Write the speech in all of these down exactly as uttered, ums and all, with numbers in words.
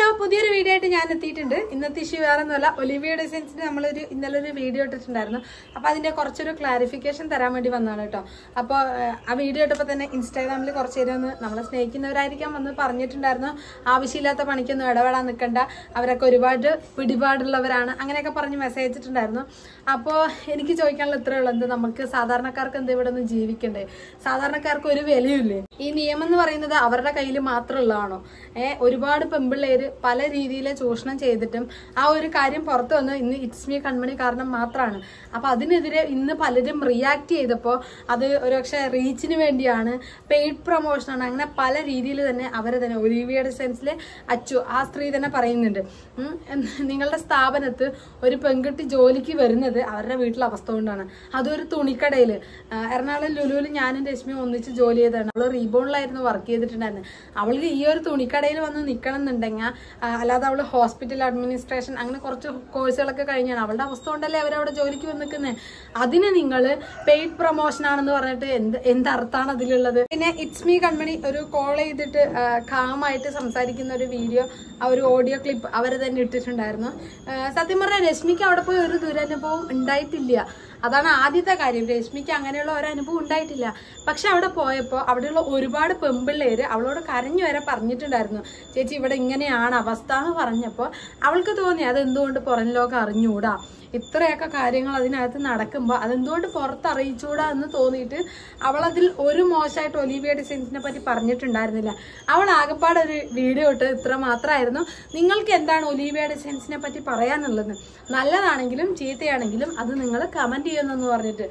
പുതിയൊരു വീഡിയോ ആയിട്ട് ഞാൻ എത്തിയിട്ടുണ്ട്. ഇന്നത്തെ ഇഷ്യൂ വേറെ ഒന്നുമല്ല, ഒലിവിയ ഡിസൈൻസിന് നമ്മളൊരു ഇന്നലെ ഒരു വീഡിയോ ഇട്ടിട്ടുണ്ടായിരുന്നു. അപ്പോൾ അതിന്റെ കുറച്ചൊരു ക്ലാരിഫിക്കേഷൻ തരാൻ വേണ്ടി വന്നതാണ് കേട്ടോ. അപ്പോൾ ആ വീഡിയോ ഇട്ടപ്പോൾ തന്നെ ഇൻസ്റ്റാഗ്രാമിൽ കുറച്ച് പേര് ഒന്ന് നമ്മളെ സ്നേഹിക്കുന്നവരായിരിക്കാം വന്ന് പറഞ്ഞിട്ടുണ്ടായിരുന്നു, ആവശ്യമില്ലാത്ത പണിക്കൊന്നും ഇടപെടാൻ നിൽക്കണ്ട, അവരൊക്കെ ഒരുപാട് പിടിപാടുള്ളവരാണ്, അങ്ങനെയൊക്കെ പറഞ്ഞ് മെസ്സേജ് അയച്ചിട്ടുണ്ടായിരുന്നു. അപ്പോൾ എനിക്ക് ചോദിക്കാനുള്ള ഇത്രയേ ഉള്ളൂ, എന്ത് നമുക്ക് സാധാരണക്കാർക്ക് എന്ത് ഇവിടെ ഒന്ന് ജീവിക്കണ്ടേ? സാധാരണക്കാർക്ക് ഒരു വിലയില്ലേ? ഈ നിയമം എന്ന് പറയുന്നത് അവരുടെ കയ്യിൽ മാത്രമുള്ളതാണോ? ഏഹ് ഒരുപാട് പെമ്പിള്ളേര് പല രീതിയിൽ ചൂഷണം ചെയ്തിട്ടും ആ ഒരു കാര്യം പുറത്തു വന്ന് ഇന്ന് ഇറ്റ്സ് മീ കൺമണി കാരണം മാത്രമാണ്. അപ്പൊ അതിനെതിരെ ഇന്ന് പലരും റിയാക്ട് ചെയ്തപ്പോൾ അത് ഒരുപക്ഷെ റീച്ചിന് വേണ്ടിയാണ്, പെയ്ഡ് പ്രൊമോഷനാണ്, അങ്ങനെ പല രീതിയിൽ തന്നെ അവരെ തന്നെ ഒലിവിയ ഡിസൈൻസിലെ അച്ചു ആ സ്ത്രീ തന്നെ പറയുന്നുണ്ട്, നിങ്ങളുടെ സ്ഥാപനത്ത് ഒരു പെൺകുട്ടി ജോലിക്ക് വരുന്നത് അവരുടെ വീട്ടിലെ അവസ്ഥ കൊണ്ടാണ്. അതൊരു തുണിക്കടയിൽ എറണാകുളം ലുലുവിൽ ഞാനും രശ്മി ഒന്നിച്ച് ജോലി ചെയ്തതാണ്. അവള് റീബോണിലായിരുന്നു വർക്ക് ചെയ്തിട്ടുണ്ടായിരുന്നു. അവൾക്ക് ഈ ഒരു തുണിക്കടയിൽ വന്ന് നിൽക്കണം എന്നുണ്ടെങ്കിൽ, അല്ലാതെ അവള് ഹോസ്പിറ്റൽ അഡ്മിനിസ്ട്രേഷൻ അങ്ങനെ കുറച്ച് കോഴ്സുകളൊക്കെ കഴിഞ്ഞാണ്. അവളുടെ അവസ്ഥ കൊണ്ടല്ലേ അവരവിടെ ജോലിക്ക് വന്ന് നിൽക്കുന്നത്. അതിന് നിങ്ങൾ പെയ്ഡ് പ്രൊമോഷൻ ആണെന്ന് പറഞ്ഞിട്ട് എന്ത് എന്തർത്ഥാണ് അതിലുള്ളത്? പിന്നെ ഇറ്റ്സ് മീ കൺമണി ഒരു കോൾ ചെയ്തിട്ട് കാമായിട്ട് സംസാരിക്കുന്ന ഒരു വീഡിയോ, ആ ഒരു ഓഡിയോ ക്ലിപ്പ് അവർ തന്നെ ഇട്ടിട്ടുണ്ടായിരുന്നു. സത്യം പറഞ്ഞാൽ രശ്മിക്ക് അവിടെ പോയി ഒരു ദുരനുഭവം ഉണ്ടായിട്ടില്ല. അതാണ് ആദ്യത്തെ കാര്യം. രശ്മിക്ക് അങ്ങനെയുള്ള ഒരു അനുഭവം ഉണ്ടായിട്ടില്ല. പക്ഷെ അവിടെ പോയപ്പോൾ അവിടെയുള്ള ഒരുപാട് പെമ്പിള്ളേര് അവളോട് കരഞ്ഞു വരെ പറഞ്ഞിട്ടുണ്ടായിരുന്നു, ചേച്ചി ഇവിടെ ഇങ്ങനെയാണ് അവസ്ഥ എന്ന് പറഞ്ഞപ്പോൾ അവൾക്ക് തോന്നി അതെന്തുകൊണ്ട് പുറം ലോകം അറിഞ്ഞുകൂടാ, ഇത്രയൊക്കെ കാര്യങ്ങൾ അതിനകത്ത് നടക്കുമ്പോൾ അതെന്തുകൊണ്ട് പുറത്തറിയിച്ചുകൂടാ എന്ന് തോന്നിയിട്ട് അവൾ അതിൽ ഒരു മോശമായിട്ട് ഒലിവിയ ഡിസൈൻസിനെ പറ്റി പറഞ്ഞിട്ടുണ്ടായിരുന്നില്ല. അവൾ ആകെപ്പാടെ ഒരു വീഡിയോ ഇട്ട് ഇത്ര മാത്രമായിരുന്നു. നിങ്ങൾക്ക് എന്താണ് ഒലിവിയ ഡിസൈൻസിനെ പറ്റി പറയാനുള്ളത്? നല്ലതാണെങ്കിലും ചീത്തയാണെങ്കിലും അത് നിങ്ങൾ കമന്റ് ചെയ്യുന്നെന്ന് പറഞ്ഞിട്ട്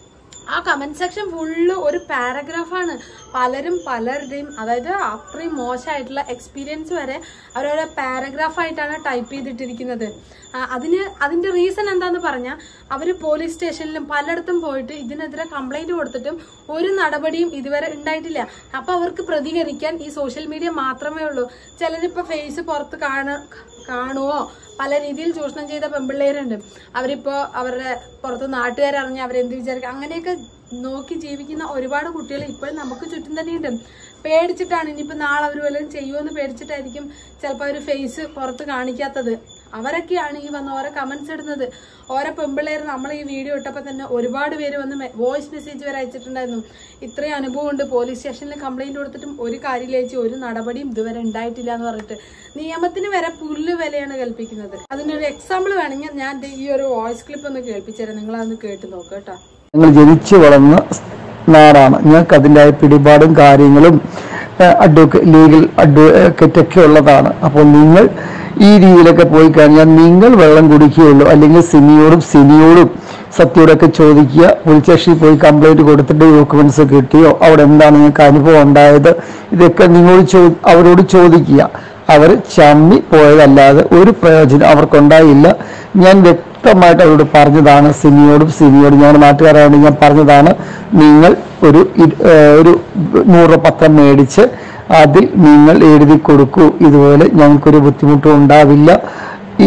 ആ കമന്റ് സെക്ഷൻ ഫുള്ള് ഒരു പാരഗ്രാഫാണ്. പലരും പലരുടെയും, അതായത് അത്രയും മോശമായിട്ടുള്ള എക്സ്പീരിയൻസ് വരെ അവരോരോ പാരഗ്രാഫായിട്ടാണ് ടൈപ്പ് ചെയ്തിട്ടിരിക്കുന്നത്. അതിന് അതിന്റെ റീസൺ എന്താന്ന് പറഞ്ഞാൽ അവര് പോലീസ് സ്റ്റേഷനിലും പലയിടത്തും പോയിട്ട് ഇതിനെതിരെ കംപ്ലൈന്റ് കൊടുത്തിട്ടും ഒരു നടപടിയും ഇതുവരെ ഉണ്ടായിട്ടില്ല. അപ്പൊ അവർക്ക് പ്രതികരിക്കാൻ ഈ സോഷ്യൽ മീഡിയ മാത്രമേ ഉള്ളൂ. ചിലരിപ്പോ ഫേസ് പുറത്ത് കാണ കാണുവോ പല രീതിയിൽ ചൂഷണം ചെയ്ത പെമ്പിള്ളേരുണ്ട്. അവരിപ്പോ അവരുടെ പുറത്ത് നാട്ടുകാരറിഞ്ഞ് അവരെന്ത് വിചാരിക്കും, അങ്ങനെയൊക്കെ നോക്കി ജീവിക്കുന്ന ഒരുപാട് കുട്ടികൾ ഇപ്പോൾ നമുക്ക് ചുറ്റും തന്നെയുണ്ട്. പേടിച്ചിട്ടാണ്, ഇനിയിപ്പോ നാളെ അവർ വല്ലതും ചെയ്യുമെന്ന് പേടിച്ചിട്ടായിരിക്കും ചിലപ്പോൾ അവർ ഫേസ് പുറത്ത് കാണിക്കാത്തത്. അവരൊക്കെയാണ് ഈ വന്ന് ഓരോ കമന്റ്സ് ഇടുന്നത്. ഓരോ പെമ്പിള്ളേർ നമ്മൾ ഈ വീഡിയോ ഇട്ടപ്പോൾ തന്നെ ഒരുപാട് പേര് വന്ന് വോയിസ് മെസ്സേജ് വരെ അയച്ചിട്ടുണ്ടായിരുന്നു, ഇത്രയും അനുഭവം ഉണ്ട്, പോലീസ് സ്റ്റേഷനിൽ കംപ്ലൈന്റ് കൊടുത്തിട്ടും ഒരു കാര്യമില്ല, ഒരു നടപടിയും ഇതുവരെ ഉണ്ടായിട്ടില്ല എന്ന് പറഞ്ഞിട്ട് നിയമത്തിന് വരെ പുല്ല് വിലയാണ് കൽപ്പിക്കുന്നത്. അതിനൊരു എക്സാമ്പിൾ വേണമെങ്കിൽ ഞാൻ ഈ ഒരു വോയിസ് ക്ലിപ്പ് ഒന്ന് കേൾപ്പിച്ചുതരാം, നിങ്ങൾ അതൊന്ന് കേട്ട് നോക്കുക കേട്ടോ. ഞങ്ങൾ ജനിച്ചു വളർന്ന നാടാണ്. ഞങ്ങൾക്ക് അതിൻ്റെ പിടിപാടും കാര്യങ്ങളും അഡ്വക്കേറ്റ് ലീഗൽ അഡ്വക്കേറ്റൊക്കെ ഉള്ളതാണ്. അപ്പോൾ നിങ്ങൾ ഈ രീതിയിലൊക്കെ പോയി കഴിഞ്ഞാൽ നിങ്ങൾ വെള്ളം കുടിക്കുകയുള്ളൂ. അല്ലെങ്കിൽ സിനിയോടും സിനിയോടും സത്യോടൊക്കെ ചോദിക്കുക. പോലീസ് സ്റ്റേഷനിൽ പോയി കംപ്ലൈന്റ് കൊടുത്തിട്ട് ഡോക്യുമെന്റ്സ് കിട്ടിയോ, അവിടെ എന്താണ് നിങ്ങൾക്ക് അനുഭവം ഉണ്ടായത്, ഇതൊക്കെ നിങ്ങളോട് ചോ അവരോട് ചോദിക്കുക. അവർ ചമ്മി പോയതല്ലാതെ ഒരു പ്രയോജനം അവർക്കുണ്ടായില്ല. ഞാൻ വ്യക്തമായിട്ട് അവരോട് പറഞ്ഞതാണ്, സിനിയോടും സിനിയോടും ഞങ്ങളുടെ നാട്ടുകാരാണ് ഞാൻ പറഞ്ഞതാണ്, നിങ്ങൾ ഒരു ഒരു നൂറ് പത്രം മേടിച്ച് അതിൽ നിങ്ങൾ എഴുതി കൊടുക്കൂ, ഇതുപോലെ ഞങ്ങൾക്കൊരു ബുദ്ധിമുട്ടും ഉണ്ടാവില്ല, ഈ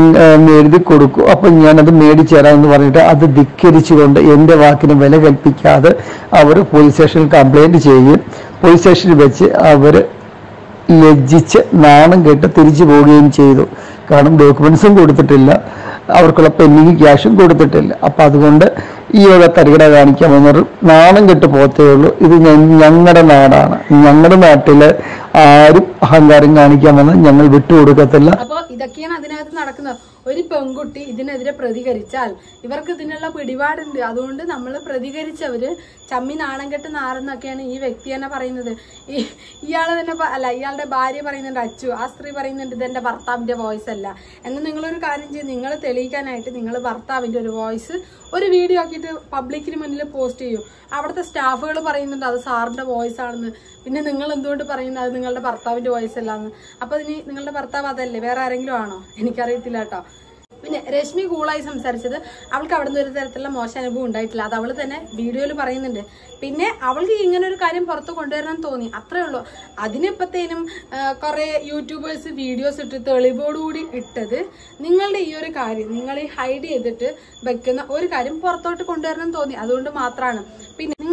എഴുതി കൊടുക്കൂ, അപ്പം ഞാനത് മേടിച്ചു തരാമെന്ന് പറഞ്ഞിട്ട് അത് ധിക്കരിച്ചുകൊണ്ട് എൻ്റെ വാക്കിന് വില കൽപ്പിക്കാതെ അവർ പോലീസ് സ്റ്റേഷനിൽ കംപ്ലൈൻറ്റ് ചെയ്യുകയും പോലീസ് സ്റ്റേഷനിൽ വെച്ച് അവർ ലജ്ജിച്ച് നാണം കെട്ട് തിരിച്ചു പോവുകയും ചെയ്തു. കാരണം ഡോക്യുമെന്റ്സും കൊടുത്തിട്ടില്ല, അവർക്കുള്ള പെൻഡിങ് ക്യാഷും കൊടുത്തിട്ടില്ല. അപ്പം അതുകൊണ്ട് ഈ വക തരികട കാണിക്കാൻ വന്നവർ നാണം കെട്ട് പോത്തേ ഉള്ളൂ. ഇത് ഞങ്ങളുടെ നാടാണ്. ഞങ്ങളുടെ നാട്ടില് ആരും അഹങ്കാരം കാണിക്കാൻ വന്നാൽ ഞങ്ങൾ വിട്ടുകൊടുക്കത്തില്ല. അപ്പൊ ഇതൊക്കെയാണ് അതിനകത്ത് നടക്കുന്നത്. ഒരു പെൺകുട്ടി ഇതിനെതിരെ പ്രതികരിച്ചാൽ ഇവർക്ക് ഇതിനുള്ള പിടിപാടുണ്ട്. അതുകൊണ്ട് നമ്മൾ പ്രതികരിച്ചവര് ചമ്മി നാണം കെട്ട് നാറെന്നൊക്കെയാണ് ഈ വ്യക്തി തന്നെ പറയുന്നത്. ഈ ഇയാള് തന്നെ അല്ല, ഇയാളുടെ ഭാര്യ പറയുന്നുണ്ട്, അച്ചു ആ സ്ത്രീ പറയുന്നുണ്ട് ഇതെന്റെ ഭർത്താവിന്റെ വോയിസ് അല്ല എന്ന്. നിങ്ങളൊരു കാര്യം ചെയ്യും, നിങ്ങൾ തെളിയിക്കാനായിട്ട് നിങ്ങൾ ഭർത്താവിന്റെ ഒരു വോയിസ് ഒരു വീഡിയോ ആക്കിയിട്ട് പബ്ലിക്കിന് മുന്നിൽ പോസ്റ്റ് ചെയ്യൂ. അവിടുത്തെ സ്റ്റാഫുകൾ പറയുന്നുണ്ട് അത് സാറിന്റെ വോയിസ് ആണെന്ന്. പിന്നെ നിങ്ങൾ എന്തുകൊണ്ട് പറയുന്നത് അത് നിങ്ങളുടെ ഭർത്താവിന്റെ വോയിസ് അല്ലാന്ന്? അപ്പൊ ഇനി നിങ്ങളുടെ ഭർത്താവ് അതല്ലേ, വേറെ ആരെങ്കിലും ആണോ? എനിക്കറിയത്തില്ല കേട്ടോ. പിന്നെ രശ്മി കൂളായി സംസാരിച്ചത്, അവൾക്ക് അവിടെ നിന്ന് ഒരു തരത്തിലുള്ള മോശം അനുഭവം ഉണ്ടായിട്ടില്ല. അത് അവൾ തന്നെ വീഡിയോയിൽ പറയുന്നുണ്ട്. പിന്നെ അവൾക്ക് ഇങ്ങനെ ഒരു കാര്യം പുറത്ത് കൊണ്ടുവരണം തോന്നി, അത്രേ ഉള്ളൂ. അതിനിപ്പത്തേനും കുറെ യൂട്യൂബേഴ്സ് വീഡിയോസ് ഇട്ട് തെളിവോടുകൂടി ഇട്ടത് നിങ്ങളുടെ ഈ ഒരു കാര്യം നിങ്ങൾ ഈ ഹൈഡ് ചെയ്തിട്ട് വെക്കുന്ന ഒരു കാര്യം പുറത്തോട്ട് കൊണ്ടുവരണം തോന്നി, അതുകൊണ്ട് മാത്രമാണ്. പിന്നെ നിങ്ങൾ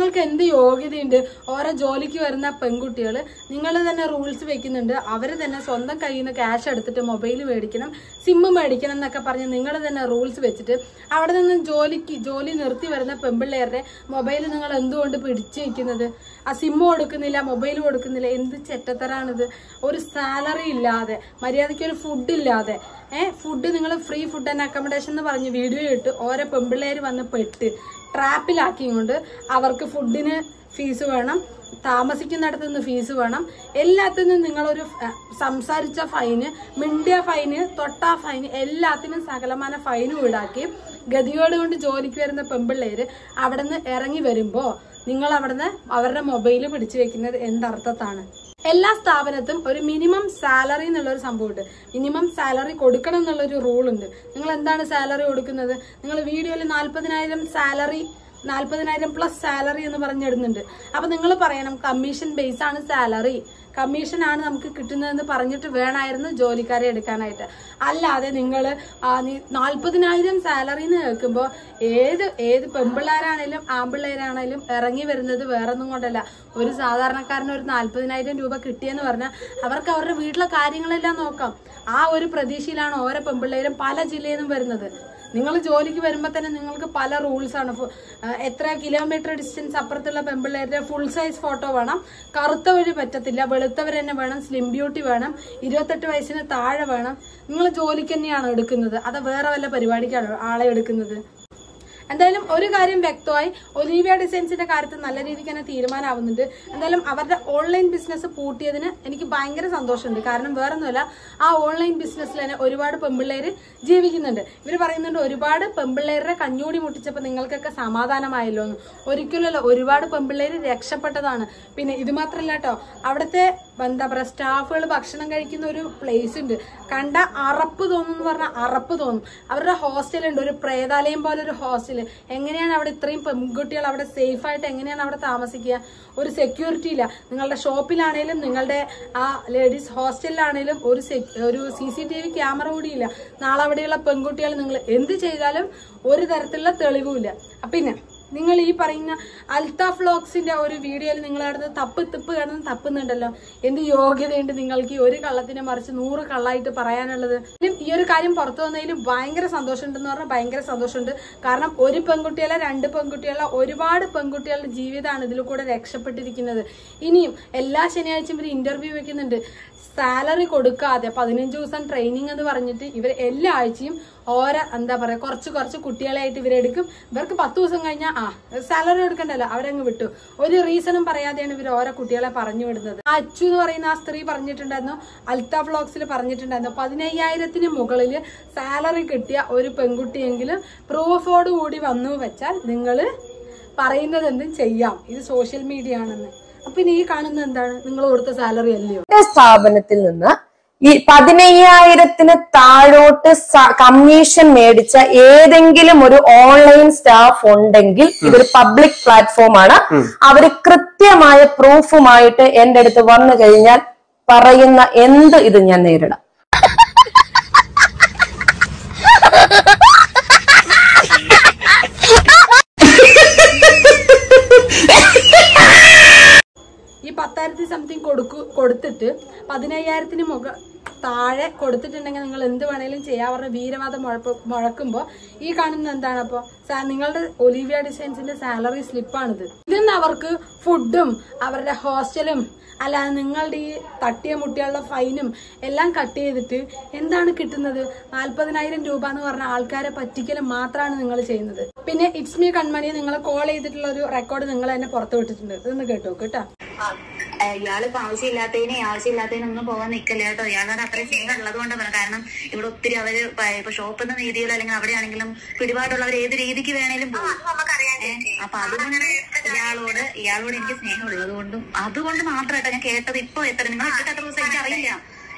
നിങ്ങൾക്ക് എന്ത് യോഗ്യതയുണ്ട്? ഓരോ ജോലിക്ക് വരുന്ന പെൺകുട്ടികൾ നിങ്ങൾ തന്നെ റൂൾസ് വെക്കുന്നുണ്ട്. അവർ തന്നെ സ്വന്തം കയ്യിൽ നിന്ന് ക്യാഷ് എടുത്തിട്ട് മൊബൈൽ മേടിക്കണം, സിമ്മ് മേടിക്കണം എന്നൊക്കെ പറഞ്ഞ് നിങ്ങൾ തന്നെ റൂൾസ് വെച്ചിട്ട് അവിടെ നിന്ന് ജോലിക്ക് ജോലി നിർത്തി വരുന്ന പെൺപിള്ളേരുടെ മൊബൈൽ നിങ്ങൾ എന്തുകൊണ്ട് പിടിച്ചു വെക്കുന്നത്? ആ സിമ്മ് കൊടുക്കുന്നില്ല, മൊബൈൽ കൊടുക്കുന്നില്ല. എന്ത് ചെറ്റത്തരാണിത്? ഒരു സാലറി ഇല്ലാതെ, മര്യാദയ്ക്ക് ഒരു ഫുഡ് ഇല്ലാതെ, ഏഹ് ഫുഡ് നിങ്ങൾ ഫ്രീ ഫുഡ് ആൻഡ് അക്കോമഡേഷൻ എന്ന് പറഞ്ഞ് വീഡിയോ ഇട്ട് ഓരോ പെൺപിള്ളേർ വന്ന് പെട്ട് ട്രാപ്പിലാക്കിക്കൊണ്ട് അവർക്ക് ഫുഡിന് ഫീസ് വേണം, താമസിക്കുന്നിടത്തു നിന്ന് ഫീസ് വേണം, എല്ലാത്തിനും നിങ്ങളൊരു സംസാരിച്ച ഫൈന്, മിണ്ടിയ ഫൈന്, തൊട്ടാ ഫൈന്, എല്ലാത്തിനും സകലമാന ഫൈനും ഈടാക്കി ഗതിയോട് കൊണ്ട് ജോലിക്ക് വരുന്ന പെൺപിള്ളേര് അവിടെ നിന്ന് ഇറങ്ങി വരുമ്പോ നിങ്ങൾ അവിടുന്ന് അവരുടെ മൊബൈൽ പിടിച്ചു വെക്കുന്നത് എന്തർത്ഥത്താണ്? എല്ലാ സ്ഥാപനത്തും ഒരു മിനിമം സാലറി എന്നുള്ളൊരു സംഭവമുണ്ട്. മിനിമം സാലറി കൊടുക്കണം എന്നുള്ളൊരു റൂളുണ്ട്. നിങ്ങൾ എന്താണ് സാലറി കൊടുക്കുന്നത്? നിങ്ങൾ വീഡിയോയിൽ നാൽപ്പതിനായിരം സാലറി നാൽപ്പതിനായിരം പ്ലസ് സാലറി എന്ന് പറഞ്ഞിടുന്നുണ്ട്. അപ്പൊ നിങ്ങൾ പറയണം കമ്മീഷൻ ബേസ് ആണ് സാലറി, കമ്മീഷനാണ് നമുക്ക് കിട്ടുന്നതെന്ന് പറഞ്ഞിട്ട് വേണമായിരുന്നു ജോലിക്കാരെ എടുക്കാനായിട്ട്. അല്ലാതെ നിങ്ങൾ നാൽപ്പതിനായിരം സാലറി എന്ന് കേൾക്കുമ്പോൾ ഏത് ഏത് പെൺപിള്ളേരാണേലും ആൺപിള്ളേരാണേലും ഇറങ്ങി വരുന്നത് വേറൊന്നും കൊണ്ടല്ല. ഒരു സാധാരണക്കാരന് ഒരു നാൽപ്പതിനായിരം രൂപ കിട്ടിയെന്ന് പറഞ്ഞാൽ അവർക്ക് അവരുടെ വീട്ടിലെ കാര്യങ്ങളെല്ലാം നോക്കാം. ആ ഒരു പ്രതീക്ഷയിലാണ് ഓരോ പെൺപിള്ളേരും പല ജില്ലയിൽ നിന്നും വരുന്നത്. നിങ്ങൾ ജോലിക്ക് വരുമ്പോൾ തന്നെ നിങ്ങൾക്ക് പല റൂൾസ് ആണ്. എത്ര കിലോമീറ്റർ ഡിസ്റ്റൻസ് അപ്പുറത്തുള്ള പെൺപിള്ളേരുടെ ഫുൾ സൈസ് ഫോട്ടോ വേണം, കറുത്തവര് പറ്റത്തില്ല, വെളുത്തവർ തന്നെ വേണം, സ്ലിം ബ്യൂട്ടി വേണം, ഇരുപത്തെട്ട് വയസ്സിന് താഴെ വേണം. നിങ്ങൾ ജോലിക്ക് തന്നെയാണ് എടുക്കുന്നത്, അത് വേറെ വല്ല പരിപാടിക്കാണ് ആളെ എടുക്കുന്നത്? എന്തായാലും ഒരു കാര്യം വ്യക്തമായി, ഒലീവിയ ഡിസൈൻസിന്റെ കാര്യത്തിൽ നല്ല രീതിക്ക് തന്നെ തീരുമാനമാവുന്നുണ്ട്. എന്തായാലും അവരുടെ ഓൺലൈൻ ബിസിനസ് പൂട്ടിയതിന് എനിക്ക് ഭയങ്കര സന്തോഷമുണ്ട്. കാരണം വേറൊന്നുമല്ല, ആ ഓൺലൈൻ ബിസിനസ്സിൽ തന്നെ ഒരുപാട് പെൺപിള്ളേര് ജീവിക്കുന്നുണ്ട്. ഇവർ പറയുന്നുണ്ട് ഒരുപാട് പെൺപിള്ളേരുടെ കഞ്ഞൂടി മുട്ടിച്ചപ്പോൾ നിങ്ങൾക്കൊക്കെ സമാധാനമായല്ലോ എന്ന്. ഒരിക്കലുമല്ല, ഒരുപാട് പെൺപിള്ളേര് രക്ഷപ്പെട്ടതാണ്. പിന്നെ ഇത് മാത്രമല്ല കേട്ടോ, അവിടുത്തെ എന്താ പറയുക സ്റ്റാഫുകൾ ഭക്ഷണം കഴിക്കുന്ന ഒരു പ്ലേസ് ഉണ്ട്, കണ്ട അറപ്പ് തോന്നും എന്ന് പറഞ്ഞാൽ അറപ്പ് തോന്നും. അവരുടെ ഹോസ്റ്റലുണ്ട്, ഒരു പ്രേതാലയം പോലെ ഒരു ഹോസ്റ്റൽ. എങ്ങനെയാണ് അവിടെ ഇത്രയും പെൺകുട്ടികൾ അവിടെ സേഫ് ആയിട്ട് എങ്ങനെയാണ് അവിടെ താമസിക്കുക? ഒരു സെക്യൂരിറ്റി ഇല്ല. നിങ്ങളുടെ ഷോപ്പിലാണേലും നിങ്ങളുടെ ആ ലേഡീസ് ഹോസ്റ്റലിലാണേലും ഒരു ഒരു C C T V camera കൂടിയില്ല. നാളെ അവിടെയുള്ള പെൺകുട്ടികൾ നിങ്ങൾ എന്ത് ചെയ്താലും ഒരു തരത്തിലുള്ള തെളിവുമില്ല. പിന്നെ നിങ്ങൾ ഈ പറയുന്ന അൽത്താഫ് വ്ലോഗ്സിന്റെ ഒരു വീഡിയോയിൽ നിങ്ങൾ അടുത്ത് തപ്പ് തിപ്പ് കിടന്ന് തപ്പുന്നുണ്ടല്ലോ. എന്ത് യോഗ്യതയുണ്ട് നിങ്ങൾക്ക് ഒരു കള്ളത്തിനെ മറിച്ച് നൂറ് കള്ളായിട്ട് പറയാനുള്ളത്? ഈ ഒരു കാര്യം പുറത്തു വന്നതിൽ ഭയങ്കര സന്തോഷമുണ്ടെന്ന് പറഞ്ഞാൽ ഭയങ്കര സന്തോഷമുണ്ട്. കാരണം ഒരു പെൺകുട്ടിയല്ല, രണ്ട് പെൺകുട്ടിയല്ല, ഒരുപാട് പെൺകുട്ടികളുടെ ജീവിതമാണ് ഇതിൽ കൂടെ രക്ഷപ്പെട്ടിരിക്കുന്നത്. ഇനിയും എല്ലാ ശനിയാഴ്ചയും ഇവർ ഇന്റർവ്യൂ വെക്കുന്നുണ്ട്. സാലറി കൊടുക്കാതെ പതിനഞ്ച് ദിവസം ട്രെയിനിങ് എന്ന് പറഞ്ഞിട്ട് ഇവർ എല്ലാ ആഴ്ചയും ഓരോ എന്താ പറയാ കുറച്ച് കുറച്ച് കുട്ടികളായിട്ട് ഇവരെടുക്കും. ഇവർക്ക് പത്ത് ദിവസം കഴിഞ്ഞാൽ ആ സാലറി കൊടുക്കണ്ടല്ലോ, അവരങ്ങ് വിട്ടു. ഒരു റീസണും പറയാതെയാണ് ഇവർ ഓരോ കുട്ടികളെ പറഞ്ഞു വിടുന്നത്. ആ അച്ചു എന്ന് പറയുന്ന ആ സ്ത്രീ പറഞ്ഞിട്ടുണ്ടായിരുന്നു, അൽത്താഫ് വ്ലോഗ്സിൽ പറഞ്ഞിട്ടുണ്ടായിരുന്നു, പതിനയ്യായിരത്തിന് മുകളിൽ സാലറി കിട്ടിയ ഒരു പെൺകുട്ടിയെങ്കിലും പ്രൂഫോട് കൂടി വന്നു വെച്ചാൽ നിങ്ങൾ പറയുന്നത് എന്തും ചെയ്യാം, ഇത് സോഷ്യൽ മീഡിയ ആണെന്ന്. അപ്പൊ ഇനി ഈ കാണുന്നത് എന്താണ്? നിങ്ങൾ കൊടുത്ത സാലറി അല്ലയോ? സ്ഥാപനത്തിൽ നിന്ന് ഈ പതിനയ്യായിരത്തിന് താഴോട്ട് കമ്മീഷൻ മേടിച്ച ഏതെങ്കിലും ഒരു ഓൺലൈൻ സ്റ്റാഫ് ഉണ്ടെങ്കിൽ ഇതൊരു പബ്ലിക് പ്ലാറ്റ്ഫോം ആണ്. അവര് കൃത്യമായ പ്രൂഫുമായിട്ട് എന്റെ അടുത്ത് വന്നു കഴിഞ്ഞാൽ പറയുന്ന എന്ത് ഇത് ഞാൻ നേരിടാം. ഈ പത്തായിരത്തി സംതിങ് കൊടുക്കു കൊടുത്തിട്ട് പതിനയ്യായിരത്തിന് മുക താഴെ കൊടുത്തിട്ടുണ്ടെങ്കിൽ നിങ്ങൾ എന്ത് വേണേലും ചെയ്യാവുന്ന വീരവാദം മുഴപ്പ് മുഴക്കുമ്പോൾ ഈ കാണുന്ന എന്താണ്? അപ്പോൾ നിങ്ങളുടെ ഒലീവിയ ഡിസൈൻസിന്റെ സാലറി സ്ലിപ്പാണിത്. ഇതിന്ന് അവർക്ക് ഫുഡും അവരുടെ ഹോസ്റ്റലും അല്ലാതെ നിങ്ങളുടെ ഈ തട്ടിയ മുട്ടിയുള്ള ഫൈനും എല്ലാം കട്ട് ചെയ്തിട്ട് എന്താണ് കിട്ടുന്നത്? നാൽപ്പതിനായിരം രൂപ എന്ന് പറഞ്ഞ ആൾക്കാരെ പറ്റിക്കലും മാത്രമാണ് നിങ്ങൾ ചെയ്യുന്നത്. പിന്നെ ഇറ്റ്സ് മീ കൺമണി നിങ്ങൾ കോൾ ചെയ്തിട്ടുള്ള ഒരു റെക്കോർഡ് നിങ്ങൾ തന്നെ പുറത്തു വിട്ടിട്ടുണ്ട്. ഇതൊന്ന് കേട്ടോ കേട്ടോ. ഇയാളിപ്പോ ആവശ്യമില്ലാത്തതിനെ ആവശ്യമില്ലാത്തതിനൊന്നും പോകാൻ നിൽക്കല്ല കേട്ടോ. ഇയാളുടെ അത്രയും സ്നേഹം ഉള്ളത് കൊണ്ട് പറയാം. കാരണം ഇവിടെ ഒത്തിരി അവര് ഇപ്പൊ ഷോപ്പ് എന്ന രീതിയിൽ അല്ലെങ്കിൽ അവിടെയാണെങ്കിലും പിടിപാടുള്ളവർ ഏത് രീതിക്ക് വേണേലും പോകും. അപ്പൊ അതുകൊണ്ട് ഇയാളോട് ഇയാളോട് എനിക്ക് സ്നേഹം ഉള്ളത് കൊണ്ടും അതുകൊണ്ട് മാത്രമായിട്ടോ ഞാൻ കേട്ടത്. ഇപ്പൊ എത്ര നിങ്ങൾ ഇട്ടിട്ട് എത്ര ദിവസം എനിക്ക് അറിയില്ല.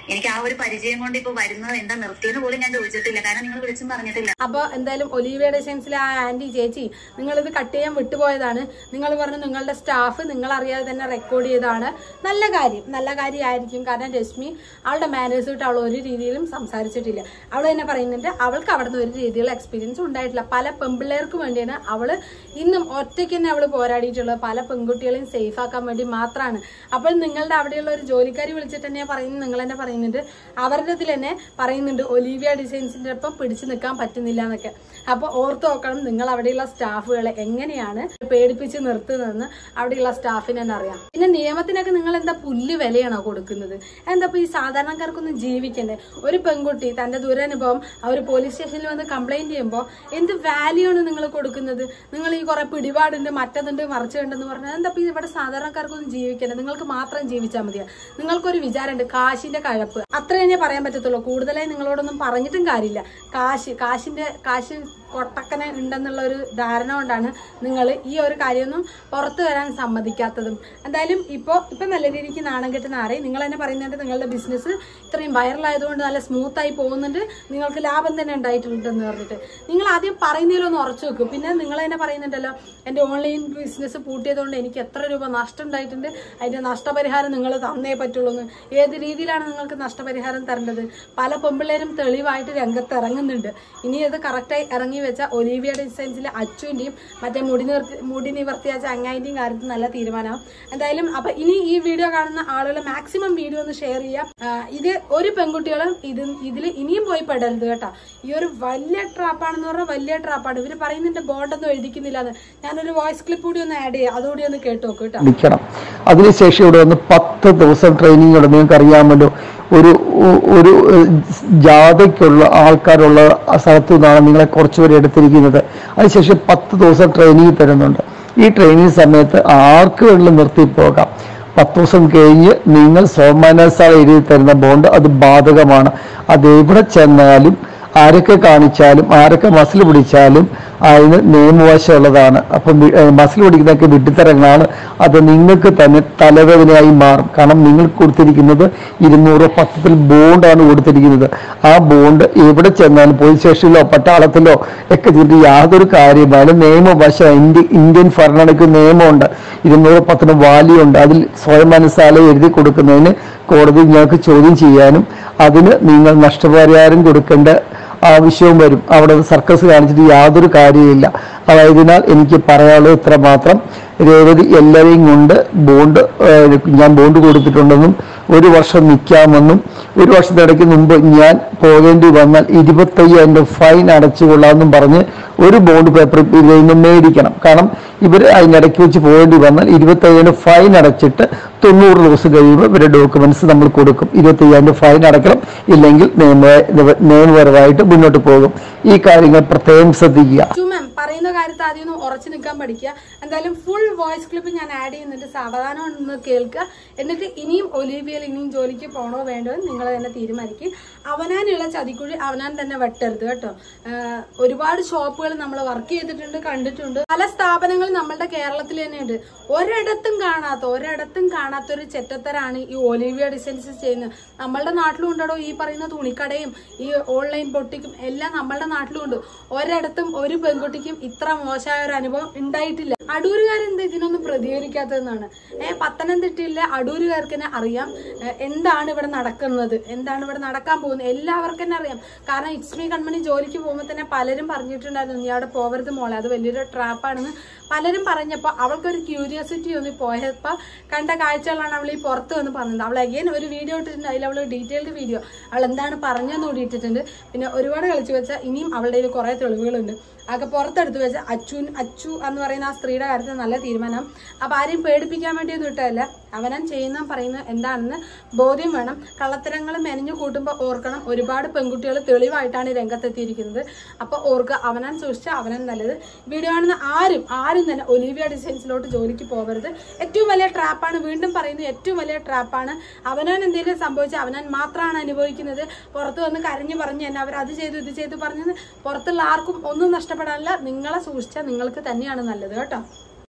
എനിക്ക് ആ ഒരു പരിചയം കൊണ്ട് ഇപ്പൊ വരുന്നത് എന്താ നിർത്തിയെന്ന് പോലും ഞാൻ ചോദിച്ചിട്ടില്ല, കാരണം നിങ്ങൾ വിളിച്ചും പറഞ്ഞിട്ടില്ല. അപ്പൊ എന്തായാലും ഒലിവിയ ഡിസൈൻസിലെ ആ ആന്റി ചേച്ചി നിങ്ങളിത് കട്ട് ചെയ്യാൻ വിട്ടുപോയതാണ്. നിങ്ങൾ പറഞ്ഞു നിങ്ങളുടെ സ്റ്റാഫ് നിങ്ങൾ അറിയാതെ തന്നെ റെക്കോർഡ് ചെയ്തതാണ്. നല്ല കാര്യം, നല്ല കാര്യമായിരിക്കും. കാരണം രശ്മി അവളുടെ മാനേഴ്സായിട്ട് അവൾ ഒരു രീതിയിലും സംസാരിച്ചിട്ടില്ല. അവൾ തന്നെ പറയുന്നുണ്ട് അവൾക്ക് അവിടുന്ന് ഒരു രീതിയിലുള്ള എക്സ്പീരിയൻസ് ഉണ്ടായിട്ടില്ല. പല പെൺപിള്ളേർക്ക് വേണ്ടിയാണ് അവള് ഇന്നും ഒറ്റയ്ക്ക് തന്നെ അവള് പോരാടിയിട്ടുള്ളത്. പല പെൺകുട്ടികളെയും സേഫ് ആക്കാൻ വേണ്ടി മാത്രമാണ്. അപ്പോൾ നിങ്ങളുടെ അവിടെയുള്ള ഒരു ജോലിക്കാരി വിളിച്ചിട്ട് തന്നെയാണ് പറയുന്നത്, നിങ്ങൾ തന്നെ പറയുന്നുണ്ട് അവരുടെ ഇതിൽ തന്നെ പറയുന്നുണ്ട് ഒലിവിയ ഡിസൈൻസിന്റെ ഒപ്പം പിടിച്ചു നിൽക്കാൻ പറ്റുന്നില്ല എന്നൊക്കെ. അപ്പൊ ഓർത്ത് നോക്കണം നിങ്ങൾ അവിടെയുള്ള സ്റ്റാഫുകളെ എങ്ങനെയാണ് പേടിപ്പിച്ച് നിർത്തുന്നതെന്ന് അവിടെയുള്ള സ്റ്റാഫിന് തന്നെ അറിയാം. പിന്നെ നിയമത്തിനൊക്കെ നിങ്ങൾ എന്താ പുല്ല് വിലയാണോ കൊടുക്കുന്നത്? എന്താ ഇപ്പൊ ഈ സാധാരണക്കാർക്കൊന്നും ജീവിക്കണ്ടേ? ഒരു പെൺകുട്ടി തന്റെ ദുരനുഭവം അവർ പോലീസ് സ്റ്റേഷനിൽ വന്ന് കംപ്ലൈന്റ് ചെയ്യുമ്പോൾ എന്ത് വാല്യൂ ആണ് നിങ്ങൾ കൊടുക്കുന്നത്? നിങ്ങൾ ഈ കുറെ പിടിപാടുണ്ട് മറ്റതുണ്ട് മറിച്ചുണ്ടെന്ന് പറഞ്ഞാൽ എന്താ ഇപ്പൊ ഇവിടെ സാധാരണക്കാർക്കൊന്നും ജീവിക്കണ്ടേ? നിങ്ങൾക്ക് മാത്രം ജീവിച്ചാൽ മതിയാ. നിങ്ങൾക്കൊരു വിചാരമുണ്ട് കാശിന്റെ കഴപ്പ്, അത്ര തന്നെ പറയാൻ പറ്റത്തുള്ളൂ. കൂടുതലായി നിങ്ങളോടൊന്നും പറഞ്ഞിട്ടും കാര്യമില്ല. കാശ് കാശിന്റെ കാശ് കൊട്ടക്കനെ ഉണ്ടെന്നുള്ള ഒരു ധാരണ കൊണ്ടാണ് നിങ്ങൾ ഈ ഒരു കാര്യമൊന്നും പുറത്തു വരാൻ സമ്മതിക്കാത്തതും. എന്തായാലും ഇപ്പൊ ഇപ്പൊ നല്ല രീതിക്ക് നാണം കെട്ടുന്ന ആരെ നിങ്ങൾ തന്നെ പറയുന്നുണ്ട് നിങ്ങളുടെ ബിസിനസ് ഇത്രയും വൈറലായതുകൊണ്ട് നല്ല സ്മൂത്ത് ആയി പോകുന്നുണ്ട്, നിങ്ങൾക്ക് ലാഭം തന്നെ ഉണ്ടായിട്ടുണ്ടെന്ന് പറഞ്ഞിട്ട് നിങ്ങൾ ആദ്യം പറയുന്നതിലൊന്ന് ഉറച്ചു വെക്കും. പിന്നെ നിങ്ങൾ തന്നെ പറയുന്നുണ്ടല്ലോ എന്റെ ഓൺലൈൻ ബിസിനസ് പൂട്ടിയതുകൊണ്ട് എനിക്ക് എത്ര രൂപ നഷ്ടം ഉണ്ടായിട്ടുണ്ട്, അതിന്റെ നഷ്ടപരിഹാരം നിങ്ങൾ തന്നേ പറ്റുള്ളൂ എന്ന്. ഏത് രീതിയിലാണ് നിങ്ങൾക്ക് നഷ്ടപരിഹാരം തരേണ്ടത്? പല പെമ്പിള്ളേരും തെളിവായിട്ട് രംഗത്ത് ഇറങ്ങുന്നുണ്ട്. ഇനി അത് കറക്റ്റായി ഇറങ്ങി വെച്ച ഒലിവിയ ഡിസൈൻസിലെ അച്ചുവിന്റെയും മറ്റേ മുടി നിർത്തി മുടി നിവർത്തിയാച്ച അങ്ങായിന്റെയും കാര്യത്തിൽ നല്ല തീരുമാനമാവും. എന്തായാലും അപ്പൊ ഇനി ഈ വീഡിയോ കാണുന്ന ആളുകൾ മാക്സിമം വീഡിയോ ഒന്ന് ഷെയർ ചെയ്യാം. ഇത് ഒരു പെൺകുട്ടികളും ഇത് ഇതിൽ ഇനിയും പോയി പെടരുത് കേട്ടോ. ഈ ഒരു വലിയ ട്രാപ്പാണെന്ന് പറഞ്ഞാൽ വലിയ ട്രാപ്പാണ്. ഇവര് പറയുന്നുണ്ട് ബോണ്ടൊന്നും എഴുതിക്കുന്നില്ല എന്ന്. ഞാനൊരു വോയിസ് ക്ലിപ്പ് കൂടി ഒന്ന് ആഡ് ചെയ്യാം, അതുകൂടി ഒന്ന് കേട്ടു നോക്കൂ കേട്ടോ. അതിനുശേഷം ഇവിടെ വന്ന് പത്ത് ദിവസം ട്രെയിനിങ് ഉണ്ട്. നിങ്ങൾക്ക് അറിയാമല്ലോ ഒരു ഒരു ജാഥയ്ക്കുള്ള ആൾക്കാരുള്ള സ്ഥലത്തു നിന്നാണ് നിങ്ങളെ കുറച്ചുപേരെ എടുത്തിരിക്കുന്നത്. അതിനുശേഷം പത്ത് ദിവസം ട്രെയിനിങ് തരുന്നുണ്ട്. ഈ ട്രെയിനിങ് സമയത്ത് ആർക്ക് വേണമെങ്കിലും നിർത്തിപ്പോകാം. പത്ത് ദിവസം കഴിഞ്ഞ് നിങ്ങൾ സോമാനസാല എഴുതി തരുന്ന ബോണ്ട് അത് ബാധകമാണ്. അത് എവിടെ ചെന്നാലും ആരൊക്കെ കാണിച്ചാലും ആരൊക്കെ മസിൽ പിടിച്ചാലും അതിന് നിയമവശമുള്ളതാണ്. അപ്പം മസിൽ പിടിക്കുന്നതൊക്കെ വിട്ടിത്തരങ്ങളാണ്. അത് നിങ്ങൾക്ക് തന്നെ തലവേദനയായി മാറും. കാരണം നിങ്ങൾ കൊടുത്തിരിക്കുന്നത് ഇരുന്നൂറ് പത്തിൽ ബോണ്ടാണ് കൊടുത്തിരിക്കുന്നത്. ആ ബോണ്ട് എവിടെ ചെന്നാലും പോലീസ് സ്റ്റേഷനിലോ പട്ടാളത്തിലോ ഒക്കെ ചെയ്തിട്ട് യാതൊരു കാര്യമായാലും നിയമവശം ഇന്ത്യ ഇന്ത്യൻ ഭരണഘടനയ്ക്ക് നിയമമുണ്ട്. ഇരുന്നൂറ് പത്തിന് വാല്യുണ്ട്. അതിൽ സ്വയം മനസ്സാലെ എഴുതി കൊടുക്കുന്നതിന് കോടതി ഞങ്ങൾക്ക് ചോദ്യം ചെയ്യാനും അതിന് നിങ്ങൾ നഷ്ടപരിഹാരം കൊടുക്കേണ്ട ആവശ്യവും വരും. അവിടെ സർക്കസ് കാണിച്ചിട്ട് യാതൊരു കാര്യമില്ല. അതായതിനാൽ എനിക്ക് പറയാനുള്ളത് ഇത്ര മാത്രം. രേവതി എല്ലാവരെയും കൊണ്ട് ബോണ്ട് ഞാൻ ബോണ്ട് കൊടുത്തിട്ടുണ്ടെന്നും ഒരു വർഷം നിൽക്കാമെന്നും ഒരു വർഷത്തിനിടയ്ക്ക് മുമ്പ് ഞാൻ പോകേണ്ടി വന്നാൽ ഇരുപത്തയ്യായിരം രൂപ ഫൈൻ അടച്ചുകൊള്ളാമെന്നും പറഞ്ഞ് ഒരു ബോണ്ട് പേപ്പർ ഇതിൽ നിന്ന് മേടിക്കണം. കാരണം ഇവർ അതിനിടയ്ക്ക് വെച്ച് പോകേണ്ടി വന്നാൽ ഇരുപത്തയ്യായിരം ഫൈൻ അടച്ചിട്ട് തൊണ്ണൂറ് ദിവസം കഴിയുമ്പോൾ ഇവരുടെ ഡോക്യുമെന്റ്സ് നമ്മൾ കൊടുക്കും. ഇരുപത്തയ്യായിരം രൂപ ഫൈൻ അടക്കണം, ഇല്ലെങ്കിൽ നിയമ നിയമപരമായിട്ട് മുന്നോട്ട് പോകും. ഈ കാര്യങ്ങൾ പ്രത്യേകം ശ്രദ്ധിക്കുക. പറയുന്ന കാര്യത്തിൽ ആദ്യം ഒന്ന് ഉറച്ചു നിൽക്കാൻ പഠിക്കുക. എന്തായാലും ഫുൾ വോയിസ് ക്ലിപ്പ് ഞാൻ ആഡ് ചെയ്യുന്നുണ്ട്, സാവധാനം ഒന്ന് കേൾക്കുക. എന്നിട്ട് ഇനിയും ഒലിവിയയിൽ ഇനിയും ജോലിക്ക് പോകണോ വേണ്ടോ എന്ന് നിങ്ങൾ തന്നെ തീരുമാനിക്കും. അവനാനുള്ള ചതിക്കുഴി അവനാൻ തന്നെ വെട്ടരുത് കേട്ടോ. ഒരുപാട് ഷോപ്പുകൾ നമ്മൾ വർക്ക് ചെയ്തിട്ടുണ്ട്, കണ്ടിട്ടുണ്ട്. പല സ്ഥാപനങ്ങൾ നമ്മളുടെ കേരളത്തിൽ തന്നെയുണ്ട്. ഒരിടത്തും കാണാത്ത ഒരിടത്തും കാണാത്ത ഒരു ചെറ്റത്തരാണ് ഈ ഒലിവിയ ഡിസൈൻസ് ചെയ്യുന്നത്. നമ്മളുടെ നാട്ടിലും ഉണ്ടോ ഈ പറയുന്ന തുണിക്കടയും ഈ ഓൺലൈൻ ബൊട്ടിക്കും എല്ലാം നമ്മളുടെ നാട്ടിലും ഉണ്ട്. ഒരിടത്തും ഒരു പെൺകുട്ടിക്കും ഇത്ര മോശമായ ഒരു അനുഭവം ഉണ്ടായിട്ടില്ല. അടൂരുകാരെന്താ ഇതിനൊന്നും പ്രതികരിക്കാത്തതെന്നാണ്. ഏഹ് പത്തനംതിട്ടയിലെ അടൂരുകാർക്ക് തന്നെ അറിയാം എന്താണ് ഇവിടെ നടക്കുന്നത്, എന്താണ് ഇവിടെ നടക്കാൻ പോകുന്നത്. എല്ലാവർക്കും തന്നെ അറിയാം. കാരണം ഇറ്റ്സ് മീ കൺമണി ജോലിക്ക് പോകുമ്പോൾ തന്നെ പലരും പറഞ്ഞിട്ടുണ്ടായിരുന്നു നീ അവിടെ പോവരുത് മോളെ, അത് വലിയൊരു ട്രാപ്പാണെന്ന് പലരും പറഞ്ഞപ്പോൾ അവൾക്കൊരു ക്യൂരിയോസിറ്റി ഒന്ന് പോയപ്പോൾ കണ്ട കാഴ്ചകളാണ് അവൾ ഈ പുറത്ത് വന്ന് പറഞ്ഞത്. അവൾ അഗൈൻ ഒരു വീഡിയോ ഇട്ടിട്ടുണ്ട്, അതിൽ അവൾ ഡീറ്റെയിൽഡ് വീഡിയോ അവൾ എന്താണ് പറഞ്ഞെന്ന് കൂടി ഇട്ടിട്ടുണ്ട്. പിന്നെ ഒരുപാട് കളിച്ചു വെച്ചാൽ ഇനിയും അവളുടെ കയ്യിൽ കുറേ തെളിവുകളുണ്ട്. അതൊക്കെ പുറത്തെടുത്ത് വെച്ചാൽ അച്ചു അച്ചു എന്ന് പറയുന്ന ആ സ്ത്രീയുടെ കാര്യത്തിൽ നല്ല തീരുമാനം. അപ്പം ആരെയും പേടിപ്പിക്കാൻ വേണ്ടിയൊന്നും ഇട്ടല്ല, അവനാൻ ചെയ്യുന്ന പറയുന്നത് എന്താണെന്ന് ബോധ്യം വേണം. കള്ളത്തരങ്ങൾ മെനഞ്ഞു കൂട്ടുമ്പോൾ ഓർക്കണം ഒരുപാട് പെൺകുട്ടികൾ തെളിവായിട്ടാണ് രംഗത്തെത്തിയിരിക്കുന്നത്. അപ്പോൾ ഓർക്കുക അവനാൻ സൂക്ഷിച്ചാൽ അവനാൻ നല്ലത്. വീഡിയോ കാണുന്ന ആരും ആരും തന്നെ ഒലിവിയ ഡിസൈൻസിലോട്ട് ജോലിക്ക് പോകരുത്. ഏറ്റവും വലിയ ട്രാപ്പാണ്, വീണ്ടും പറയുന്നത് ഏറ്റവും വലിയ ട്രാപ്പാണ്. അവനാൻ എന്തെങ്കിലും സംഭവിച്ചാൽ അവനാൻ മാത്രമാണ് അനുഭവിക്കുന്നത്. പുറത്ത് വന്ന് കരഞ്ഞു പറഞ്ഞ് തന്നെ അവർ അത് ചെയ്തു ഇത് ചെയ്തു പറഞ്ഞത് പുറത്തുള്ള ആർക്കും ഒന്നും നഷ്ടപ്പെടാനില്ല. നിങ്ങളെ സൂക്ഷിച്ചാൽ നിങ്ങൾക്ക് തന്നെയാണ് നല്ലത് കേട്ടോ.